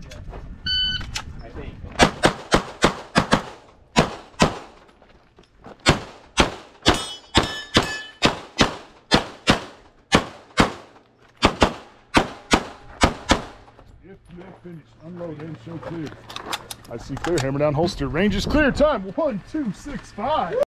I think. If you have finished, unload and show clear. I see clear. Hammer down holster. Range is clear. Time 1, 2, 6, 5.